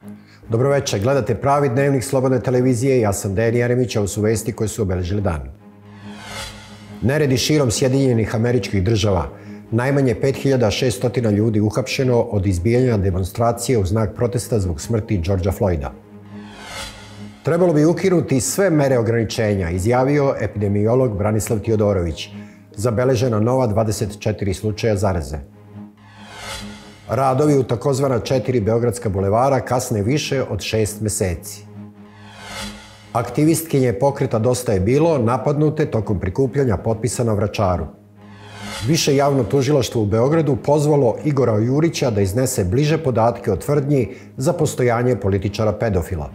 Dobroveče, gledate Pravi dnevnik Slobodne televizije, ja sam Dejan Jeremić, a ovo su vesti koje su obeležile dan. Neredi širom Sjedinjenih Američkih Država. Najmanje 5600 ljudi uhapšeno od izbijanja demonstracije u znak protesta zbog smrti Georgea Floyda. Trebalo bi ukinuti sve mere ograničenja, izjavio epidemiolog Branislav Tiodorović. Zabeležena nova 24 slučaja zaraze. Radovi u takozvana 4 beogradska bulevara kasne više od 6 meseci. Aktivistkinje pokreta Dosta je bilo napadnute tokom prikupljanja potpisa na Vračaru. Više javno tužilaštvo u Beogradu pozvalo Igora Jurića da iznese bliže podatke o tvrdnji za postojanje političara pedofila.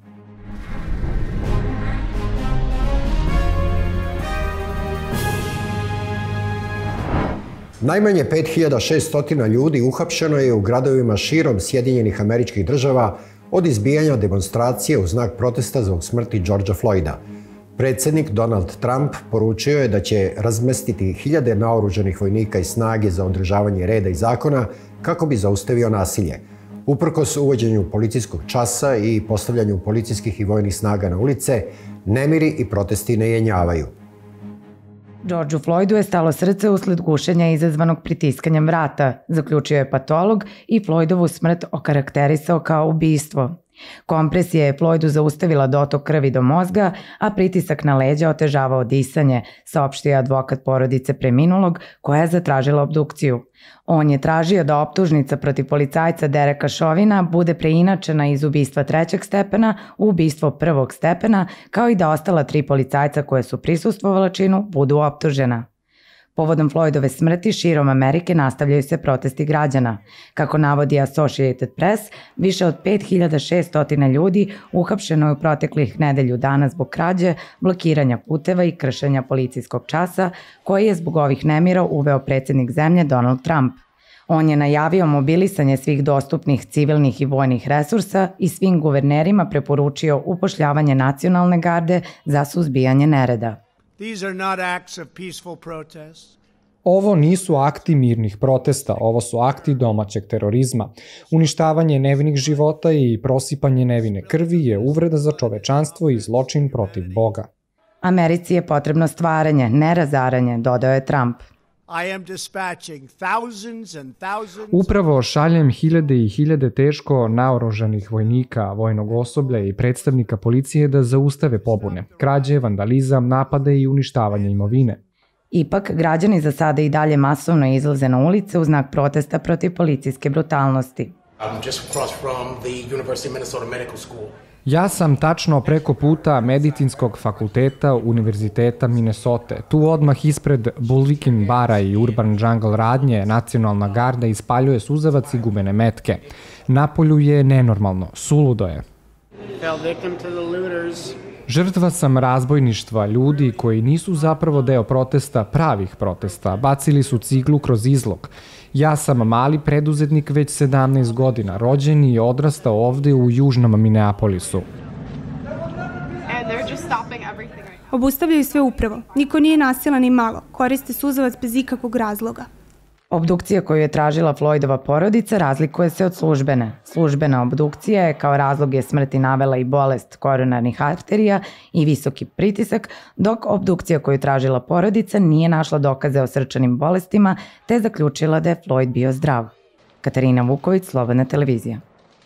Najmanje 5600 ljudi uhapšeno je u gradovima širom Sjedinjenih Američkih Država od izbijanja demonstracije u znak protesta zbog smrti Georgea Floyda. Predsjednik Donald Trump poručio je da će razmestiti hiljade naoružanih vojnika i snage za održavanje reda i zakona kako bi zaustavio nasilje. Uprkos uvođenju policijskog časa i postavljanju policijskih i vojnih snaga na ulice, nemiri i protesti ne jenjavaju. Georgeu Floydu je stalo srce usled gušenja izazvanog pritiskanjem vrata, zaključio je patolog i Floydovu smrt okarakterisao kao ubistvo. Kompresija je Floydu zaustavila dotok krvi do mozga, a pritisak na leđa otežavao disanje, saopštio je advokat porodice preminulog koja je zatražila obdukciju. On je tražio da optužnica protiv policajca Dereka Chauvina bude preinačena iz ubistva 3. stepena u ubistvo 1. stepena, kao i da ostala 3 policajca koje su prisustvovala činu budu optužena. Povodom Floydove smrti širom Amerike nastavljaju se protesti građana. Kako navodi Associated Press, više od 5600 ljudi uhapšeno je u proteklih nedelju dana zbog krađe, blokiranja puteva i kršenja policijskog časa, koji je zbog ovih nemira uveo predsjednik zemlje Donald Trump. On je najavio mobilisanje svih dostupnih civilnih i vojnih resursa i svim guvernerima preporučio upošljavanje nacionalne garde za suzbijanje nereda. Ovo nisu akti mirnih protesta, ovo su akti domaćeg terorizma. Uništavanje nevinih života i prosipanje nevine krvi je uvreda za čovečanstvo i zločin protiv Boga. Americi je potrebno stvaranje, ne razaranje, dodao je Trump. Upravo šaljem hiljade i hiljade teško naoružanih vojnika, vojnog osoblja i predstavnika policije da zaustave pobune, krađe, vandalizam, napade i uništavanje imovine. Ipak, građani za sada i dalje masovno izlaze na ulice u znak protesta protiv policijske brutalnosti. Ja sam tačno preko puta Medicinskog fakulteta Univerziteta Minnesota. Tu odmah ispred Bulletin bara i Urban Jungle radnje Nacionalna garda ispaljuje suzavac i gumene metke. Napolju je nenormalno, suludo je. Žrtva sam razbojništva, ljudi koji nisu zapravo deo protesta, pravih protesta, bacili su ciglu kroz izlog. Ja sam mali preduzetnik već 17 godina, rođen i odrastao ovde u južnom Minneapolisu. Obustavljaju sve upravo. Niko nije nasilan ni malo. Koriste suzavac bez ikakvog razloga. Obdukcija koju je tražila Floydova porodica razlikuje se od službene. Službena obdukcija je kao razloge smrti navela i bolest koronarnih arterija i visoki pritisak, dok obdukcija koju je tražila porodica nije našla dokaze o srčanim bolestima, te zaključila da je Floyd bio zdrav. Katarina Vuković, Slobodna televizija.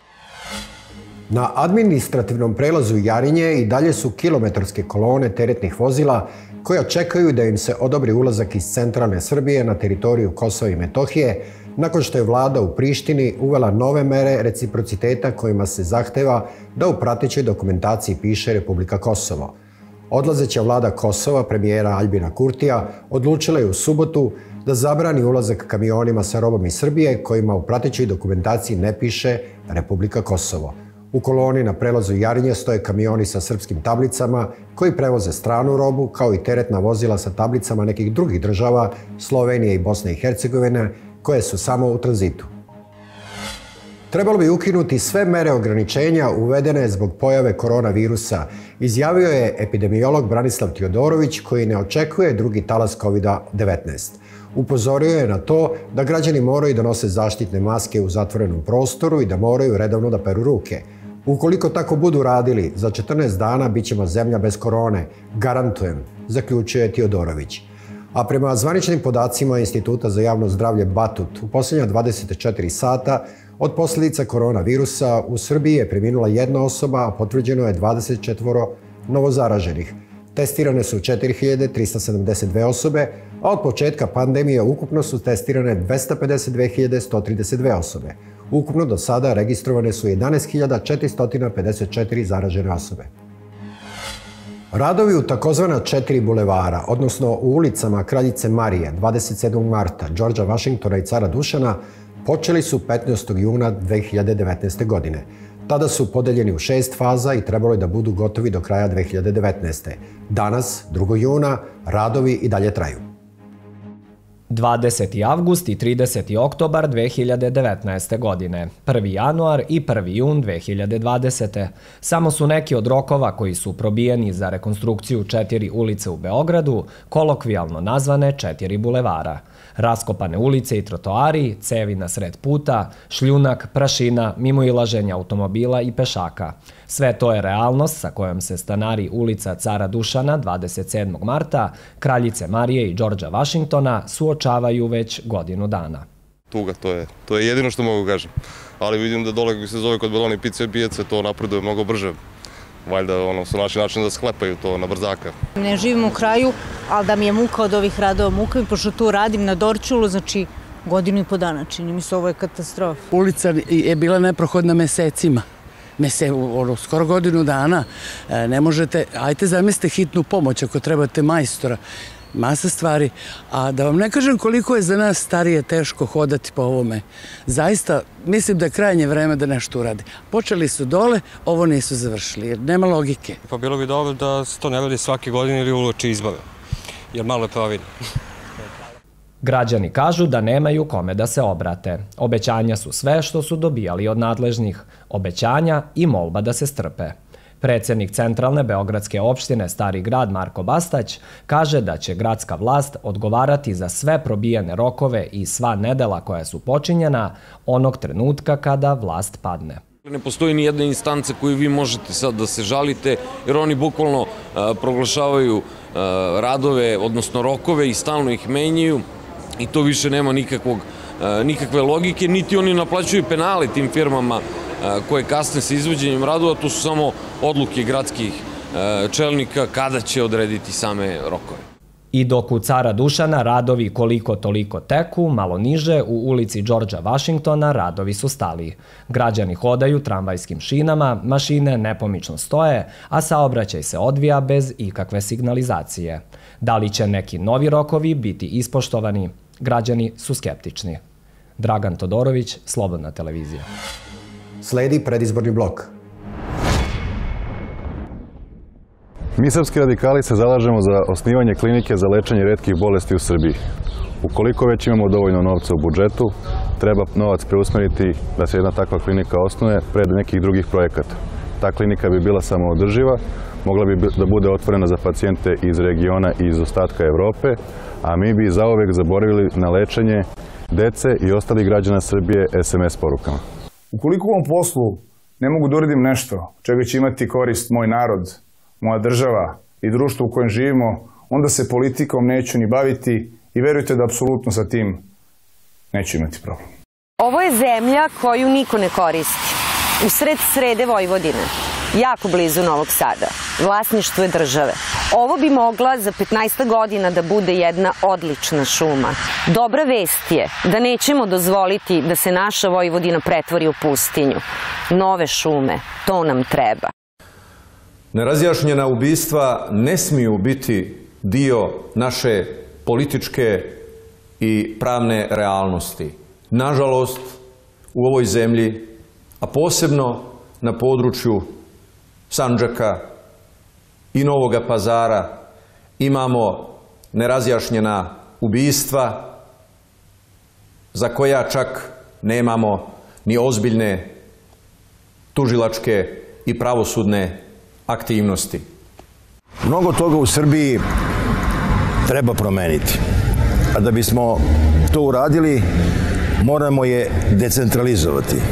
Na administrativnom prelazu Jarinje i dalje su kilometarske kolone teretnih vozila koja čekaju da im se odobri ulazak iz centralne Srbije na teritoriju Kosova i Metohije, nakon što je vlada u Prištini uvela nove mere reciprociteta kojima se zahteva da u pratećoj dokumentaciji piše Republika Kosovo. Odlazeća vlada Kosova, premijera Aljbina Kurtija, odlučila je u subotu da zabrani ulazak kamionima sa robom iz Srbije kojima u pratećoj dokumentaciji ne piše Republika Kosovo. U koloni na prelazu Jarinje stoje kamioni sa srpskim tablicama koji prevoze stranu robu, kao i teretna vozila sa tablicama nekih drugih država, Slovenije i Bosne i Hercegovine, koje su samo u tranzitu. Trebalo bi ukinuti sve mere ograničenja uvedene zbog pojave koronavirusa, izjavio je epidemiolog Branislav Tiodorović, koji ne očekuje drugi talas COVID-19. Upozorio je na to da građani moraju da nose zaštitne maske u zatvorenom prostoru i da moraju redovno da peru ruke. Ukoliko tako budu radili, za 14 dana bit ćemo zemlja bez korone, garantujem, zaključuje Tiodorović. A prema zvaničnim podacima Instituta za javno zdravlje Batut, u posljednja 24 sata od posljedica koronavirusa u Srbiji je preminula jedna osoba, a potvrđeno je 24 novozaraženih. Testirane su 4372 osobe, a od početka pandemije ukupno su testirane 252.132 osobe. Ukupno do sada registrovane su 11.454 zaražene osobe. Radovi u takozvana 4 bulevara, odnosno u ulicama Kraljice Marije, 27. marta, Đorđa Vašingtona i Cara Dušana, počeli su 15. juna 2019. godine. Tada su podeljeni u 6 faza i trebalo je da budu gotovi do kraja 2019. Danas, 2. juna, radovi i dalje traju. 20. avgust i 30. oktobar 2019. godine, 1. januar i 1. jun 2020. Samo su neki od rokova koji su probijeni za rekonstrukciju 4 ulice u Beogradu, kolokvijalno nazvane 4 bulevara. Raskopane ulice i trotoari, cevi na sred puta, šljunak, prašina, mimoilaženja automobila i pešaka. Sve to je realnost sa kojom se stanari ulica Cara Dušana 27. marta, Kraljice Marije i Đorđa Vašingtona suočavaju već godinu dana. Tuga, to je jedino što mogu kažem. Ali vidim da dole se zove kod Beloni pice i pijace, to napreduje mnogo brže. Valjda su naši način da sklepaju to na brzaka. Ne živim u kraju, ali da mi je muka od ovih radova muka, pošto tu radim na Dorćolu, znači godinu i po dana, čini mi se, ovo je katastrofa. Ulica je bila neprohodna mesecima. Skoro godinu dana. Ne možete, ajte zamislite hitnu pomoć ako trebate majstora. Masa stvari, a da vam ne kažem koliko je za nas starije teško hodati po ovome. Zaista, mislim da je krajnje vreme da nešto uradi. Počeli su dole, ovo nisu završili, jer nema logike. Pa bilo bi dobro da se to ne radi svake godine ili uoči izbora, jer malo je pravilno. Građani kažu da nemaju kome da se obrate. Obećanja su sve što su dobijali od nadležnih. Obećanja i molba da se strpe. Predsednik centralne beogradske opštine Stari grad Marko Bastać kaže da će gradska vlast odgovarati za sve probijene rokove i sva nedela koja su počinjena onog trenutka kada vlast padne. Ne postoji ni jedna instanca koju vi možete sad da se žalite, jer oni bukvalno proglašavaju radove, odnosno rokove i stalno ih menjaju i to više nema nikakve logike, niti oni naplaćuju penale tim firmama koje kasne sa izvođenjem radova, to su samo odluke gradskih čelnika kada će odrediti same rokove. I dok u Cara Dušana radovi koliko toliko teku, malo niže u ulici Đorđa Vašingtona radovi su stali. Građani hodaju tramvajskim šinama, mašine nepomično stoje, a saobraćaj se odvija bez ikakve signalizacije. Da li će neki novi rokovi biti ispoštovani? Građani su skeptični. Dragan Todorović, Slobodna televizija. Sledi predizborni blok. Mi srpski radikali se zalažemo za osnivanje klinike za lečenje retkih bolesti u Srbiji. Ukoliko već imamo dovoljno novca u budžetu, treba novac preusmeriti da se jedna takva klinika osnuje pred nekih drugih projekata. Ta klinika bi bila samoodrživa, mogla bi da bude otvorena za pacijente iz regiona i iz ostatka Evrope, a mi bi zauvek zaboravili na lečenje dece i ostalih građana Srbije SMS porukama. Ukoliko u ovom poslu ne mogu da uradim nešto čega će imati korist moj narod, moja država i društvo u kojem živimo, onda se politikom neću ni baviti i verujte da apsolutno sa tim neću imati problem. Ovo je zemlja koju niko ne koristi. U srede Vojvodine, jako blizu Novog Sada. Vlasništvo je države. Ovo bi mogla za 15 godina da bude jedna odlična šuma. Dobra vest je da nećemo dozvoliti da se naša Vojvodina pretvori u pustinju. Nove šume, to nam treba. Nerazjašnjena ubistva ne smiju biti dio naše političke i pravne realnosti. Nažalost, u ovoj zemlji, a posebno na području Sandžaka i Novoga Pazara, imamo nerazjašnjena ubistva za koja čak nemamo ni ozbiljne tužilačke i pravosudne aktivnosti. Mnogo toga u Srbiji treba promeniti. A da bismo to uradili, moramo je decentralizovati.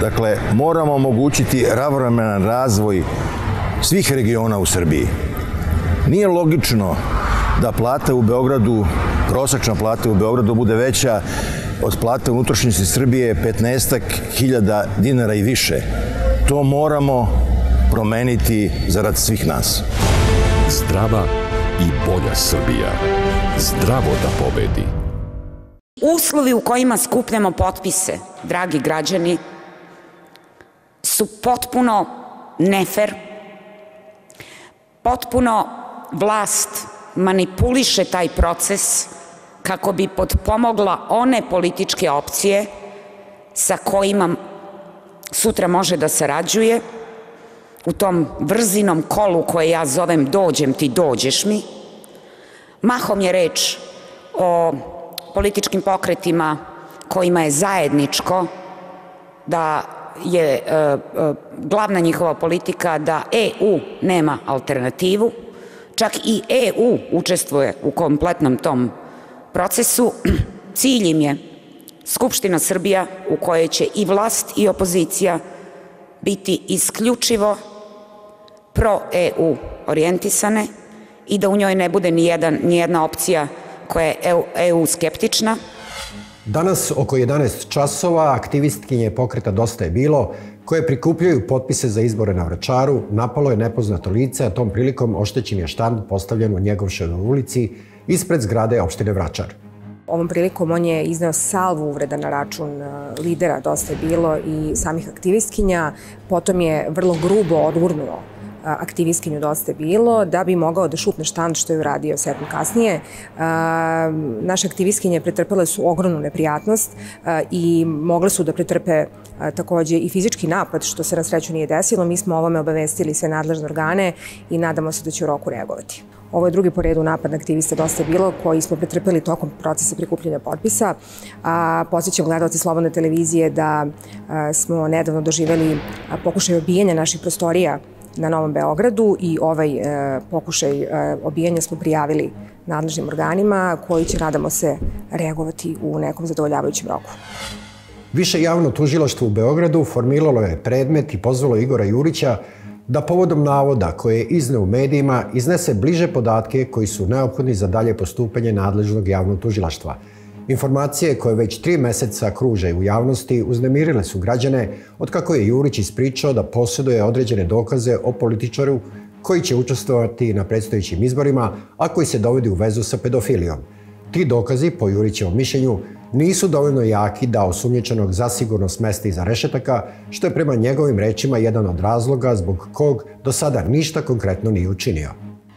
Dakle, moramo omogućiti ravnomeran razvoj svih regiona u Srbiji. Nije logično da plata u Beogradu, prosečna plata u Beogradu bude veća od plata u unutrašnjosti Srbije 15.000 dinara i više. To moramo promeniti zarad svih nas. Zdrava i bolja Srbija. Zdravo da pobedi. Uslovi u kojima skupljamo potpise, dragi građani, su potpuno nefer, potpuno vlast manipuliše taj proces kako bi potpomogla one političke opcije sa kojima sutra može da sarađuje u tom vrzinom kolu koje ja zovem dođem ti, dođeš mi. Mahom je reč o političkim pokretima kojima je zajedničko da je glavna njihova politika da EU nema alternativu, čak i EU učestvuje u kompletnom tom procesu. Cilj im je Skupština Srbija u kojoj će i vlast i opozicija biti isključivo pro-EU orijentisane i da u njoj ne bude ni jedna opcija koja je EU skeptična. Danas oko 11 časova aktivistkinje pokreta Dosta je bilo, koje prikupljaju potpise za izbore na Vračaru, napalo je nepoznato lice, a tom prilikom oštećen je štand postavljen u Njegovševoj ulici ispred zgrade opštine Vračar. Ovom prilikom on je izneo salvu uvreda na račun lidera Dosta je bilo i samih aktivistkinja, potom je vrlo grubo odgurnuo aktivistkinju Dosta je bilo, da bi mogao da šutne štand, što je uradio sekund kasnije. Naše aktivistkinje pretrpele su ogromnu neprijatnost i mogle su da pretrpe takođe i fizički napad, što se na sreću nije desilo. Mi smo o ovome obavestili sve nadležne organe i nadamo se da će u roku reagovati. Ovo je drugi po redu napad na aktiviste Dosta je bilo, koji smo pretrpeli tokom procesa prikupljanja potpisa. Podsjećam gledalci Slobodne televizije da smo nedavno doživeli pokušaj obijanja naših prostorija na Novom Beogradu i ovaj pokušaj obijanja smo prijavili nadležnim organima koji će, nadamo se, reagovati u nekom zadovoljavajućem roku. Više javno tužilaštvo u Beogradu formiralo je predmet i pozvalo Igora Jurića da povodom navoda koje je izneo u medijima iznese bliže podatke koji su neophodni za dalje postupanje nadležnog javnog tužilaštva. Informacije koje već 3 meseca kruže u javnosti uznemirile su građane otkako je Jurić ispričao da posjeduje određene dokaze o političaru koji će učestvovati na predstojećim izborima, a koji se dovodi u vezu sa pedofilijom. Ti dokazi, po Jurićevom mišljenju, nisu dovoljno jaki da osumnjičenog zasigurno smesti iza rešetaka, što je prema njegovim rečima jedan od razloga zbog kog do sada ništa konkretno nije učinio.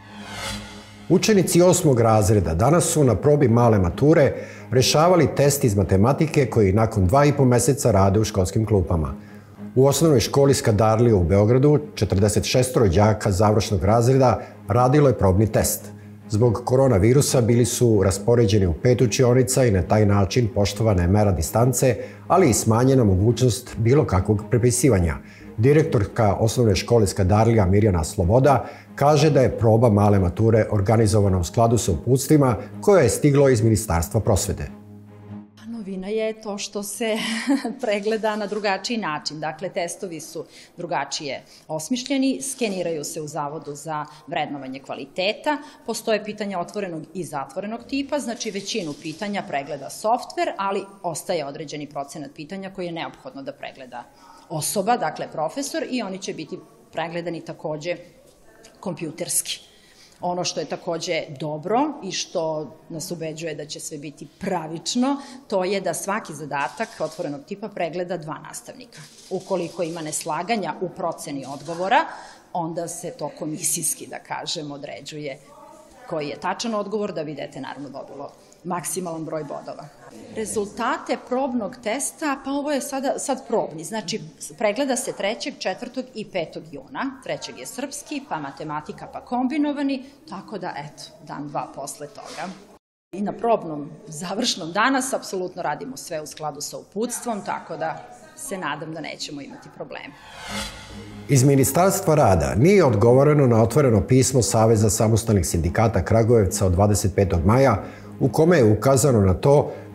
Učenici 8. razreda danas su na probi male mature rešavali test iz matematike koji nakon 2,5 meseca rade u školskim klupama. U osnovnoj školi Skadarlija u Beogradu 46 đaka završnog razreda radilo je probni test. Zbog koronavirusa bili su raspoređeni u 5 učionica i na taj način poštovana je mera distance, ali i smanjena mogućnost bilo kakvog prepisivanja. Direktorka osnovne škole Skadarlija Mirjana Sloboda kaže da je proba male mature organizovana u skladu sa uputstvima koje je stiglo iz Ministarstva prosvete. Novina je to što se pregleda na drugačiji način. Dakle, testovi su drugačije osmišljeni, skeniraju se u Zavodu za vrednovanje kvaliteta, postoje pitanja otvorenog i zatvorenog tipa, znači većinu pitanja pregleda softver, ali ostaje određeni procenat pitanja koji je neophodno da pregleda osoba, dakle profesor, i oni će biti pregledani takođe kompjuterski. Ono što je takođe dobro i što nas ubeđuje da će sve biti pravično, to je da svaki zadatak otvorenog tipa pregleda 2 nastavnika. Ukoliko ima neslaganja u proceni odgovora, onda se to komisijski, da kažem, određuje koji je tačan odgovor, da bi dete naravno dobilo maksimalan broj bodova. Rezultate probnog testa, pa ovo je sad probni, znači pregleda se 3., 4. i 5. juna, 3. je srpski, pa matematika, pa kombinovani, tako da eto, dan 2 posle toga. I na probnom završnom danas apsolutno radimo sve u skladu sa uputstvom, tako da se nadam da nećemo imati problema. Iz Ministarstva rada nije odgovoreno na otvoreno pismo Saveza samostalnih sindikata Kragujevca od 25. maja, u kome je ukazano na to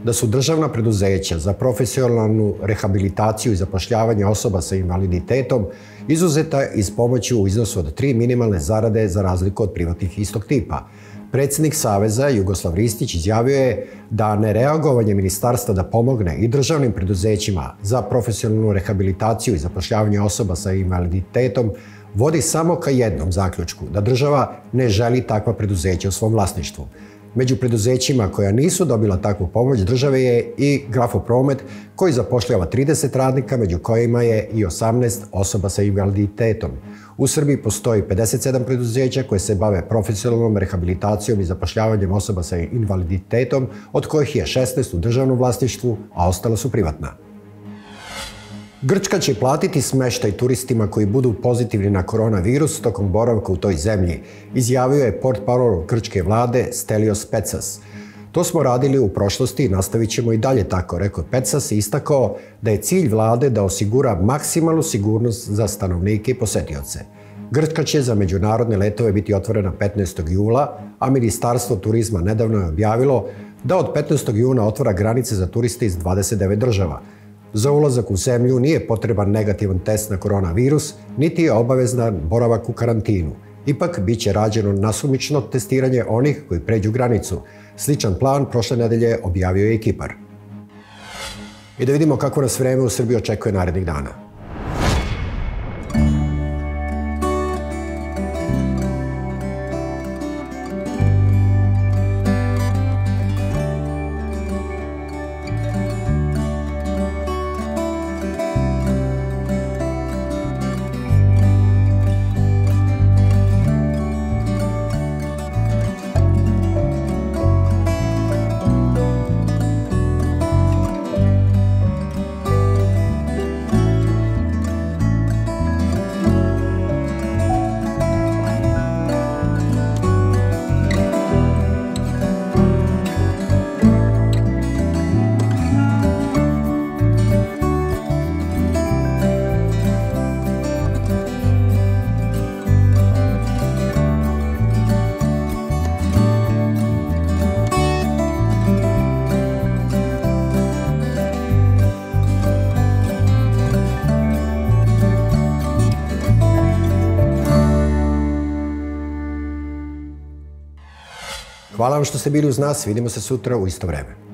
da su državna preduzeća za profesionalnu rehabilitaciju i zapošljavanje osoba sa invaliditetom izuzeta iz pomoći u iznosu od 3 minimalne zarade za razliku od privatnih istog tipa. Predsjednik Saveza Jugoslav Ristić izjavio je da nereagovanje ministarstva da pomogne i državnim preduzećima za profesionalnu rehabilitaciju i zapošljavanje osoba sa invaliditetom vodi samo ka jednom zaključku, da država ne želi takva preduzeća u svom vlasništvu. Među preduzećima koja nisu dobila takvu pomoć države je i Grafopromet, koji zapošljava 30 radnika, među kojima je i 18 osoba sa invaliditetom. U Srbiji postoji 57 preduzeća koje se bave profesionalnom rehabilitacijom i zapošljavanjem osoba sa invaliditetom, od kojih je 16 u državnom vlasništvu, a ostala su privatna. Grčka će platiti smeštaj turistima koji budu pozitivni na koronavirus tokom boravka u toj zemlji, izjavio je portparol grčke vlade Stelios Petsas. To smo radili u prošlosti i nastavit ćemo i dalje tako, rekao Petsas i istakao da je cilj vlade da osigura maksimalnu sigurnost za stanovnike i posetioce. Grčka će za međunarodne letove biti otvorena 15. jula, a Ministarstvo turizma nedavno je objavilo da od 15. juna otvara granice za turiste iz 29 država. Za ulazak u zemlju nije potreban negativan test na koronavirus, niti je obavezan boravak u karantinu. Ipak, bit će rađeno nasumično testiranje onih koji pređu granicu. Sličan plan prošle nedelje objavio je i Kipar. I da vidimo kako nas vreme u Srbiji očekuje narednih dana. Hvala vam što ste bili uz nas, vidimo se sutra u isto vreme.